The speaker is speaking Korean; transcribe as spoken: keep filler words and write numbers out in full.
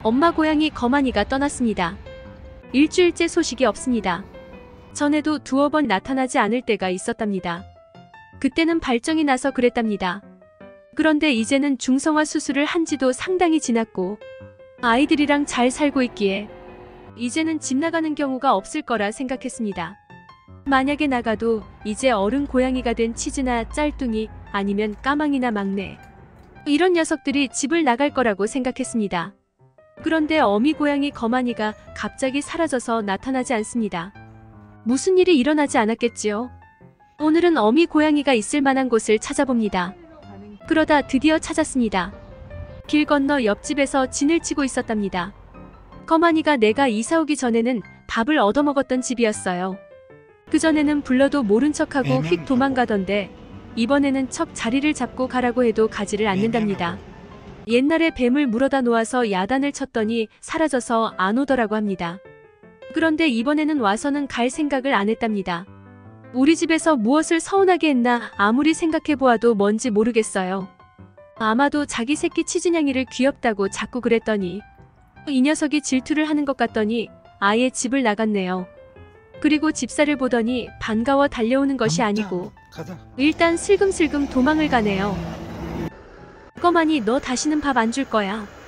엄마 고양이 거만이가 떠났습니다. 일주일째 소식이 없습니다. 전에도 두어 번 나타나지 않을 때가 있었답니다. 그때는 발정이 나서 그랬답니다. 그런데 이제는 중성화 수술을 한 지도 상당히 지났고 아이들이랑 잘 살고 있기에 이제는 집 나가는 경우가 없을 거라 생각했습니다. 만약에 나가도 이제 어른 고양이가 된 치즈나 짤뚱이 아니면 까망이나 막내 이런 녀석들이 집을 나갈 거라고 생각했습니다. 그런데 어미 고양이 거만이가 갑자기 사라져서 나타나지 않습니다. 무슨 일이 일어나지 않았겠지요? 오늘은 어미 고양이가 있을 만한 곳을 찾아봅니다. 그러다 드디어 찾았습니다. 길 건너 옆집에서 진을 치고 있었답니다. 거만이가 내가 이사 오기 전에는 밥을 얻어먹었던 집이었어요. 그전에는 불러도 모른 척하고 휙 도망가던데 이번에는 척 자리를 잡고 가라고 해도 가지를 않는답니다. 옛날에 뱀을 물어다 놓아서 야단을 쳤더니 사라져서 안 오더라고 합니다. 그런데 이번에는 와서는 갈 생각을 안 했답니다. 우리 집에서 무엇을 서운하게 했나 아무리 생각해보아도 뭔지 모르겠어요. 아마도 자기 새끼 치즈냥이를 귀엽다고 자꾸 그랬더니 이 녀석이 질투를 하는 것 같더니 아예 집을 나갔네요. 그리고 집사를 보더니 반가워 달려오는 것이 아니고 일단 슬금슬금 도망을 가네요. 거만이 너 다시는 밥 안 줄 거야.